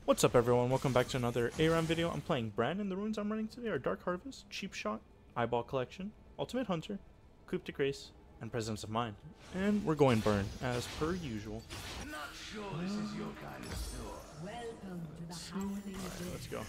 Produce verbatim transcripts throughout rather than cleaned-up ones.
What's up everyone, welcome back to another A RAM video. I'm playing Brand, and the runes I'm running today are Dark Harvest, Cheap Shot, Eyeball Collection, Ultimate Hunter, Cryptic Race, and Presence of Mind. And we're going Burn, as per usual. Not sure this is your kind of store. Welcome to the Howling Alright, let's go.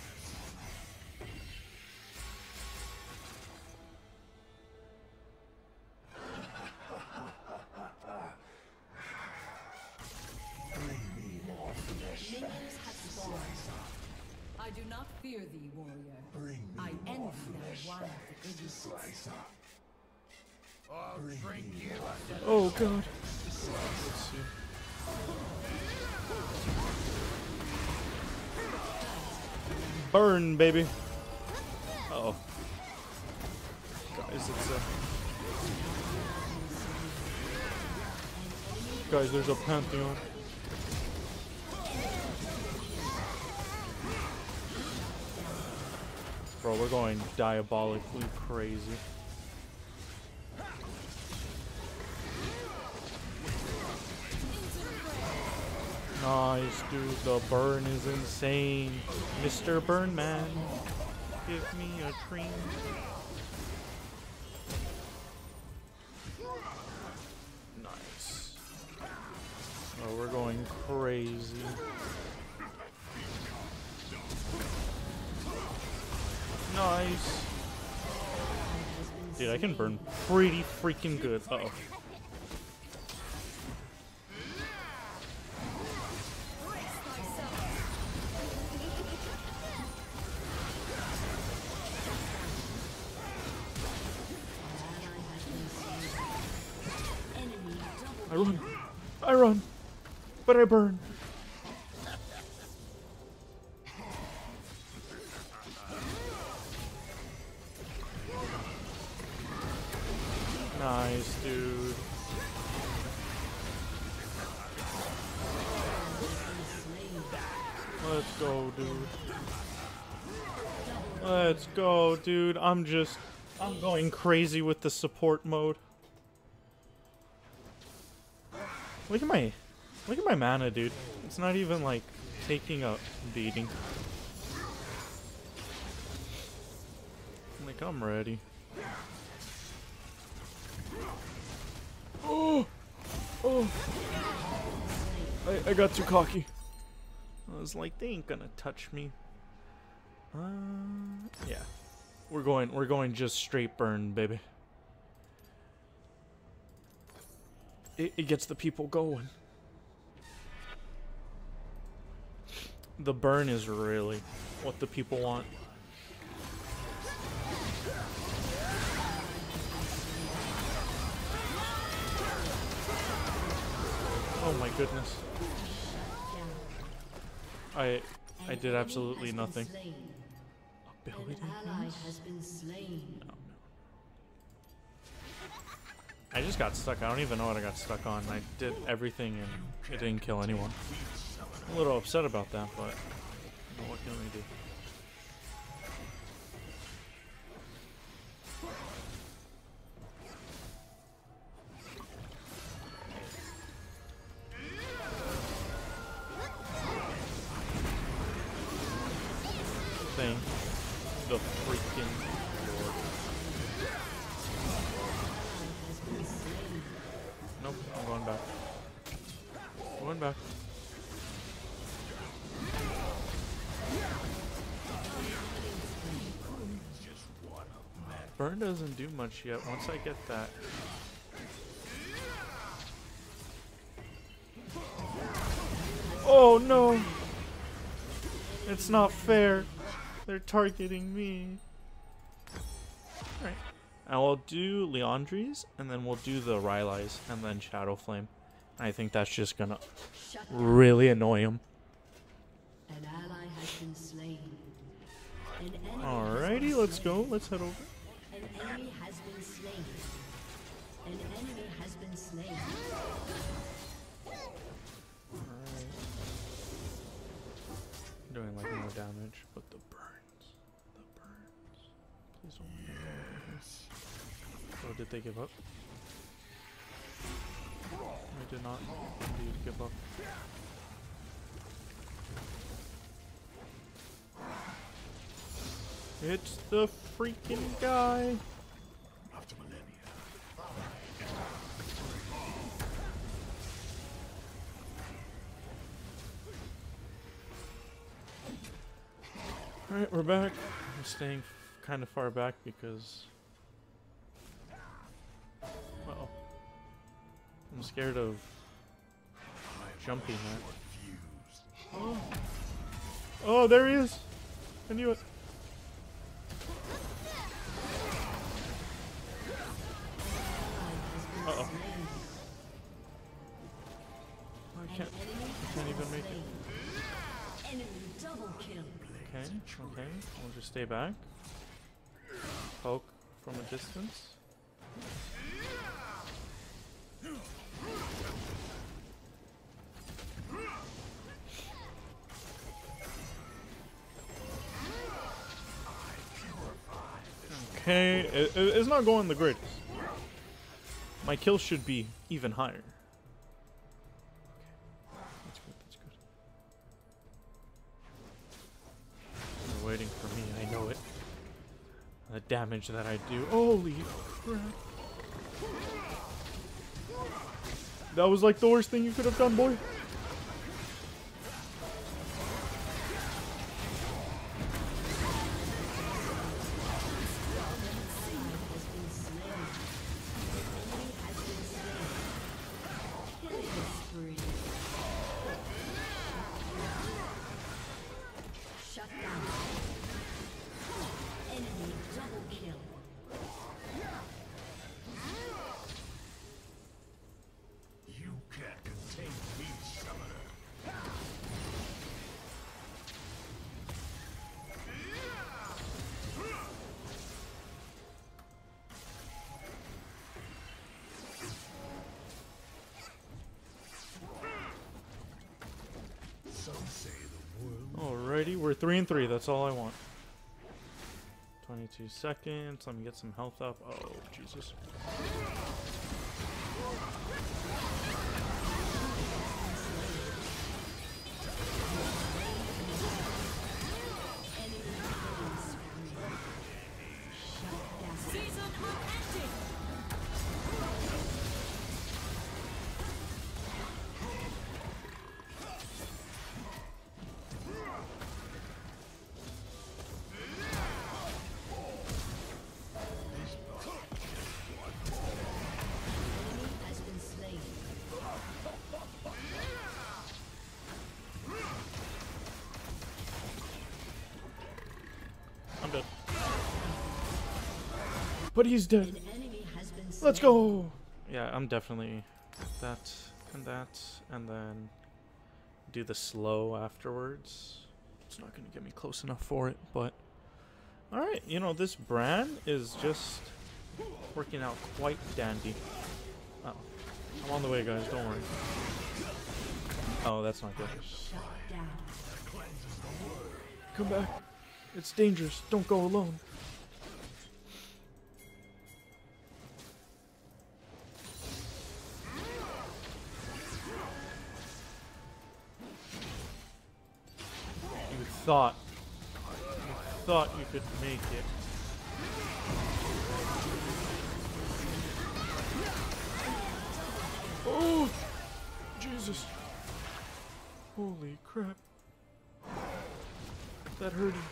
Minions have spawned. I do not fear thee, warrior. Bring me I envy more thy flesh wild back to idiots. slice up. I'll drink you. Oh god. Let's see. Burn, baby. Uh oh. Guys, it's a... Guys, there's a Pantheon. Bro, we're going diabolically crazy. Nice, dude. The burn is insane. Mister Burn Man, give me a cream. Nice. Oh, we're going crazy. Nice. Dude, I can burn pretty freaking good. Uh oh. I run. I run. But I burn. Nice, dude. Let's go, dude. Let's go, dude. I'm just... I'm going crazy with the support mode. Look at my... Look at my mana, dude. It's not even, like, taking a beating. Like, I'm ready. Oh! Oh! I, I got too cocky. I was like, they ain't gonna touch me. Uh, yeah. We're going, we're going just straight burn, baby. It, it gets the people going. The burn is really what the people want. Oh my goodness. I I did absolutely nothing. Ability? No, no. I just got stuck. I don't even know what I got stuck on. I did everything and it didn't kill anyone. I'm a little upset about that, but what can we do? Thank the freaking Lord. Nope, I'm going back. Going back. Burn doesn't do much yet. Once I get that. Oh no! It's not fair. They're targeting me. Alright. And we'll do Leandries, and then we'll do the Rylai's, and then Shadow Flame. I think that's just gonna really annoy him. An ally has been slain. An enemy Alrighty, has let's been go. slain. Let's head over. An enemy has been slain. An enemy has been slain. Alright. Doing like more damage, but the burns. The burns. Please don't let me go. Oh, did they give up? I did not indeed give up. It's the freaking guy. After millennia. Alright, we're back. I'm staying kind of far back because... Uh-oh. I'm scared of jumping that. Oh. Oh, there he is! I knew it. Uh-oh. I can't, I can't even make it. Enemy double kill. Okay, okay. We'll just stay back. Poke from a distance. Okay, it, it, it's not going the greatest. My kill should be even higher. Okay, that's good, that's good. They're waiting for me, I know it. The damage that I do. Holy crap. That was like the worst thing you could have done, boy. Alrighty, we're three and three. That's all I want. twenty-two seconds. Let me get some health up. Oh, Jesus. I'm dead. But he's dead. Let's go. Yeah, I'm definitely that and that, and then do the slow afterwards. It's not going to get me close enough for it, but alright, you know, this Bran is just working out quite dandy. Oh, I'm on the way, guys, don't worry. Oh, that's not good. Come back. It's dangerous. Don't go alone. You thought. You thought you could make it. Oh! Jesus. Holy crap. That hurt him.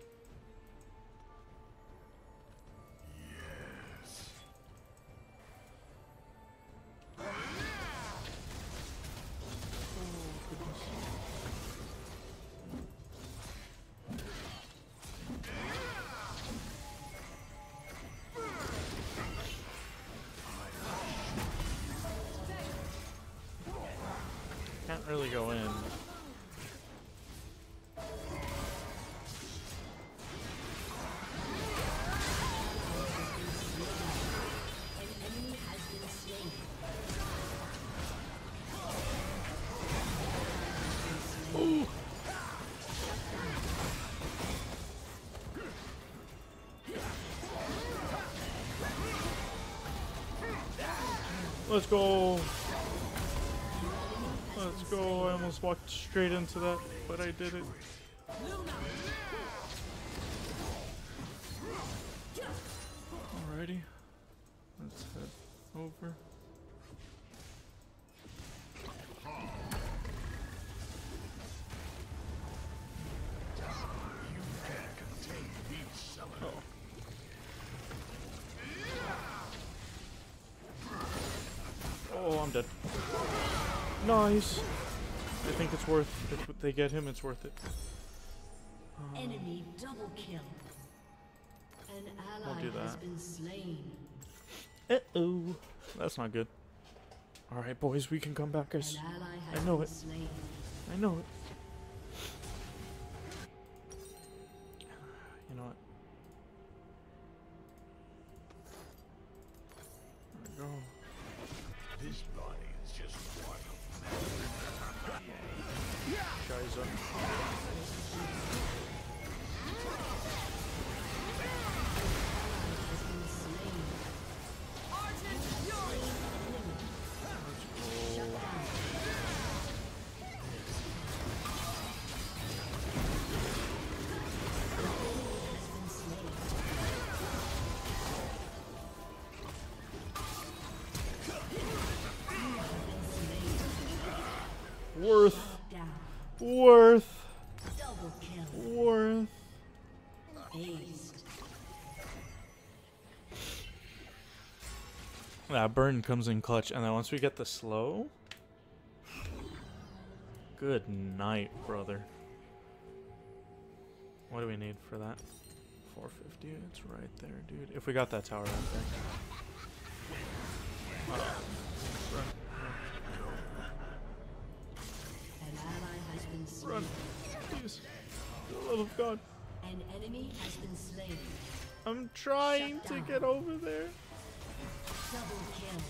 Can't really go in. Ooh. Let's go. Let's go. I almost walked straight into that, but I did it. Alrighty. Let's head over. Oh. Oh, I'm dead. Nice. I think it's worth. If they get him, it's worth it. Um, Enemy double kill. An ally do has that. been slain. Uh-oh. That's not good. Alright, boys, we can come back, guys. An ally has I know been it. slain. I know it. You know what? There we go. This body is just one. Guys up. Has been slain. Shut down. Has been slain. Worth. Down. Worth. Double kill. Worth. Aced. That burn comes in clutch, and then once we get the slow. Good night, brother. What do we need for that? four fifty, it's right there, dude. If we got that tower right there. Uh, run, An ally has been slain. run, run. Please. For the love of God. An enemy has been slain. I'm trying Shut to down. get over there. Double kill.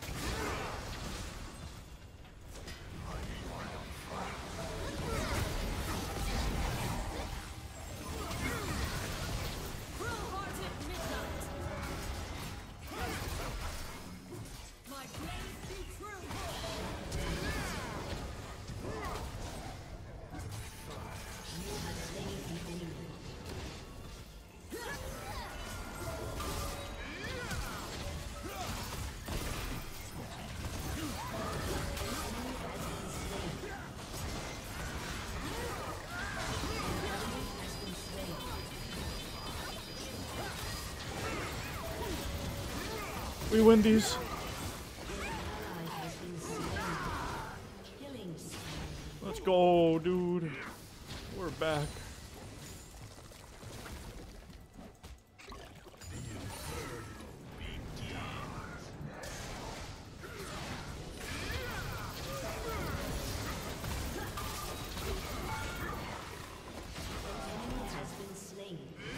You have slain an enemy. Has been slain. We win these. Ally has been slain. Killing spree. Let's go, dude. We're back. Enemy has been slain.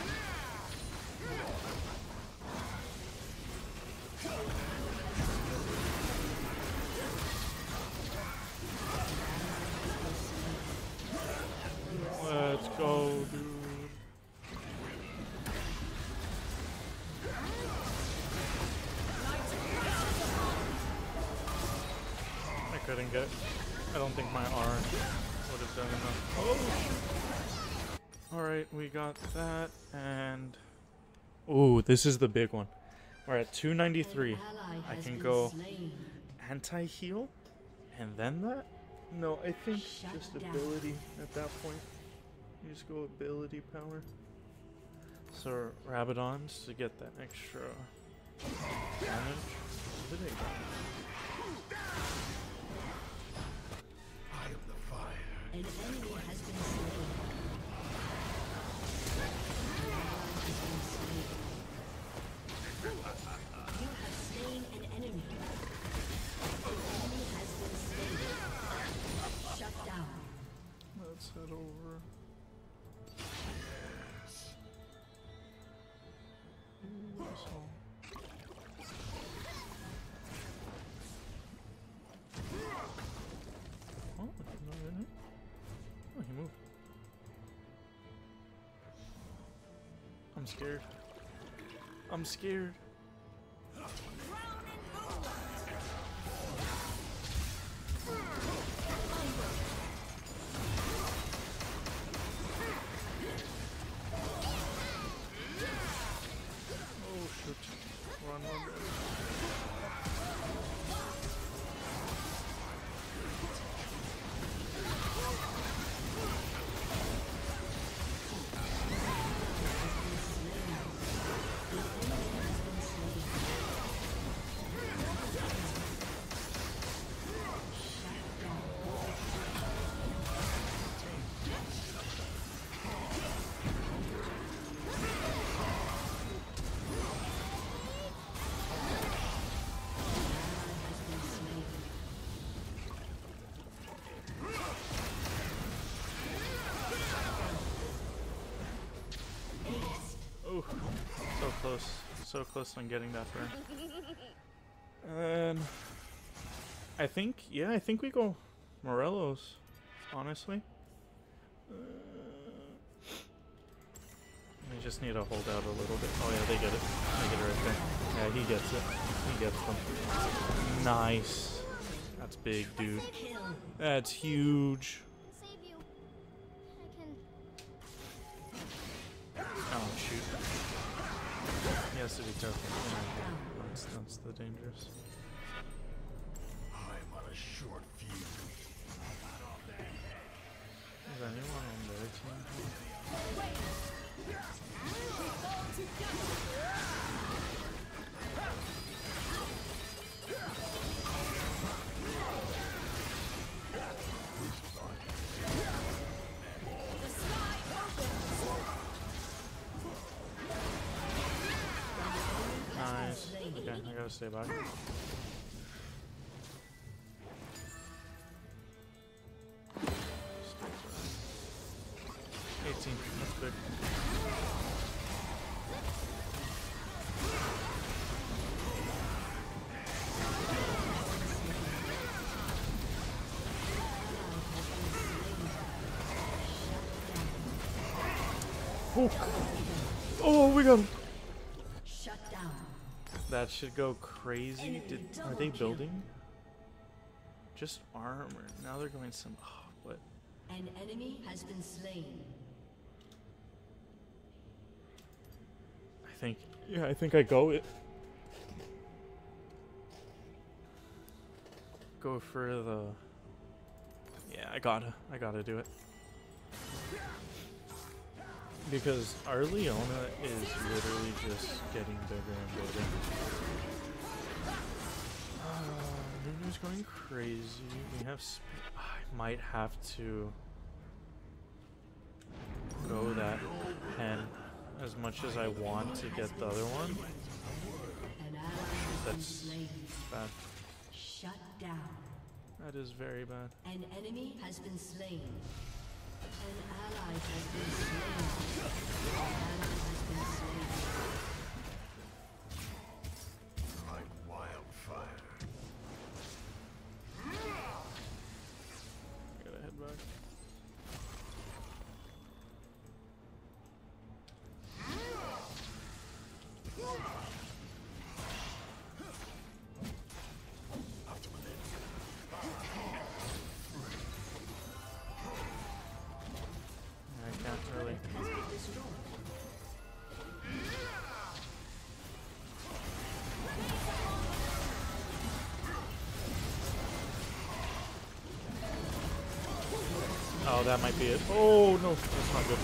Let's go, dude. I couldn't get. I don't think my R would have done enough. Oh! Alright, we got that, and. Ooh, this is the big one. We're at two ninety-three. An ally I has can been go slain. anti-heal, and then that? No, I think Shut just down. ability at that point. You just go ability power. So Rabadons to get that extra damage. What did they got? I am the fire. An enemy has been slain. An ally has been slain. You have slain an enemy. An enemy has been slain. Shut down. Let's head over. Ooh, this all- Oh, no, didn't he? Oh, he moved. I'm scared. I'm scared. close. So close on getting that burn. And I think, yeah, I think we go Morelos, honestly. Uh, we just need to hold out a little bit. Oh yeah, they get it. They get it right there. Yeah, he gets it. He gets them. Nice. That's big, dude. That's huge. Save you. I can. Oh shoot. He has to be careful. Yeah, that's, that's the dangerous. I'm on a short fuse. Is anyone on their team? Nice. Okay, I gotta stay back. eighteen, that's big. Oh, oh, we got him. Shut down. That should go crazy. Did are they building? Just armor. Now they're going some. Oh, what? An enemy has been slain. I think. Yeah, I think I go it. Go for the. Yeah, I gotta. I gotta do it. Because our Leona is literally just getting bigger and bigger. Uh, Nunu's going crazy. We have. Sp I might have to go that pen as much as I want to get the other one. An ally has been That's slain. bad. Shut down. That is very bad. An enemy has been slain. An ally has been slain. An ally has been slain. Like wildfire. I gotta head back. I can't really. Has been destroyed. Oh, that might be it. Oh no, that's not good.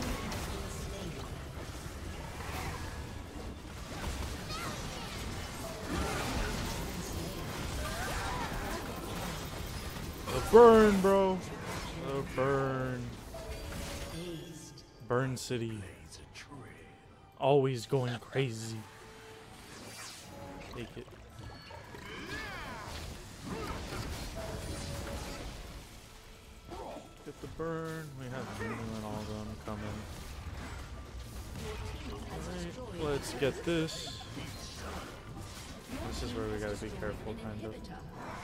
The burn, bro. The burn. Aced. Burn City. It's a tree. Always going crazy. Take it. Get the burn. We have Nunu and all of them coming. Alright, let's get this. This is where we gotta be careful, kind of. Inhibitor.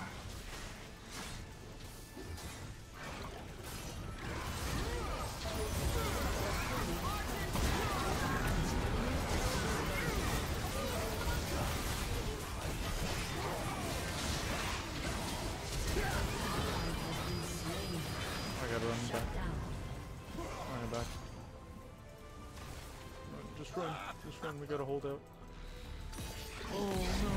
I gotta run back. Down. Run back. Run, just run. Just run. We gotta hold out. Oh no.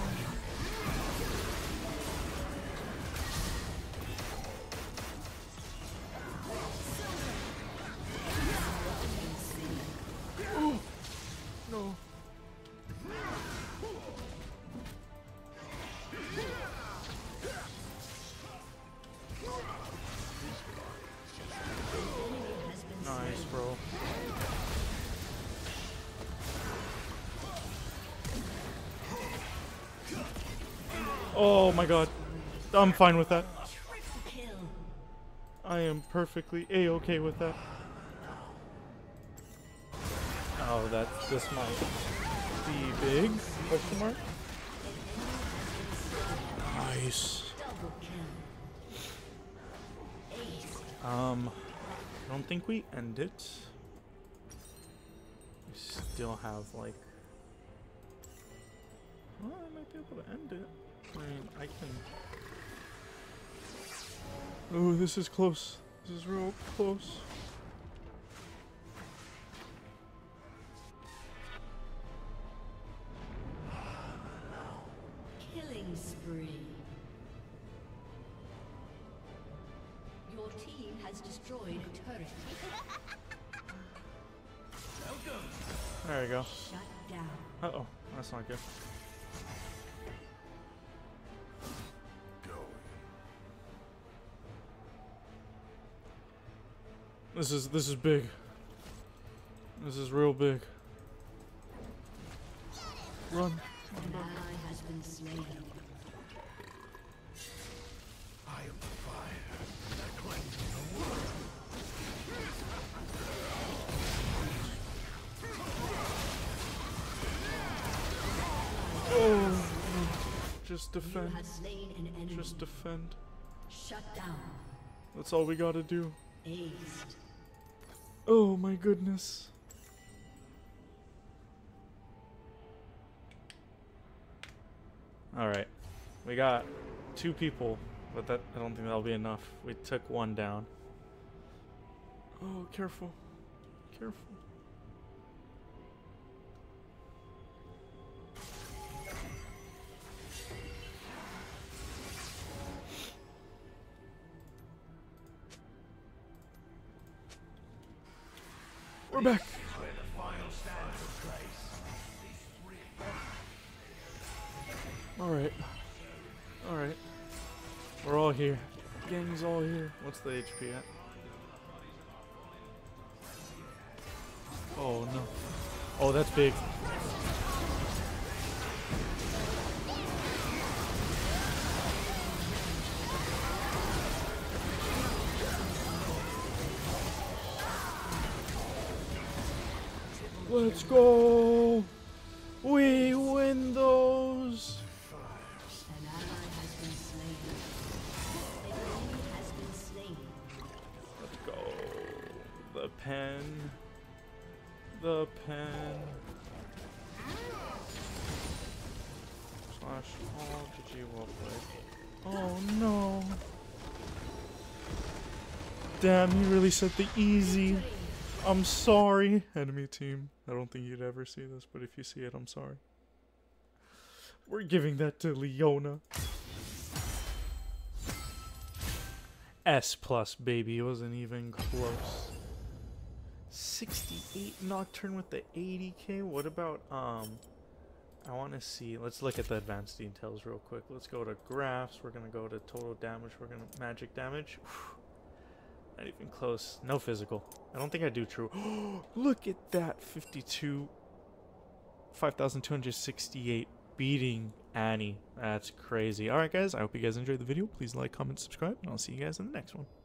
Oh no. Nice, bro. Oh my god. I'm fine with that. Triple kill. I am perfectly A-okay with that. Oh, that this might the big question mark. Nice. Double kill. Ace. Um, I don't think we end it. We still have like. Well, I might be able to end it. I mean, I can. Oh, this is close. This is real close. Killing spree. Your team has destroyed a turret. There we go. Shut down. Uh oh, that's not good. This is this is big. This is real big. Run. An ally has been slain. I am the fire that cleanses the world. Oh, just You defend. have slain an enemy. Just defend. Shut down. That's all we gotta do. Aced. Oh my goodness. Alright. We got two people, but that I don't think that'll be enough. We took one down. Oh, careful. Careful. We're back. Where the final stand took place. Alright. Alright. We're all here. Gang's all here. What's the H P at? Oh no. Oh, that's big. Let's go! We win those! An ally has been slain. An enemy has been slain. Let's go. The pen. The pen. Slash all G G well played. Oh no. Damn, he really said the easy. I'm sorry, enemy team. I don't think you'd ever see this, but if you see it, I'm sorry. We're giving that to Leona. S plus, baby. It wasn't even close. sixty-eight Nocturne with the eighty K. What about, um, I want to see. Let's look at the advanced details real quick. Let's go to graphs. We're going to go to total damage. We're going to magic damage. Not even close. No physical. I don't think I do true. Look at that. fifty-two. five thousand two hundred sixty-eight. Beating Annie. That's crazy. Alright, guys. I hope you guys enjoyed the video. Please like, comment, subscribe, and I'll see you guys in the next one.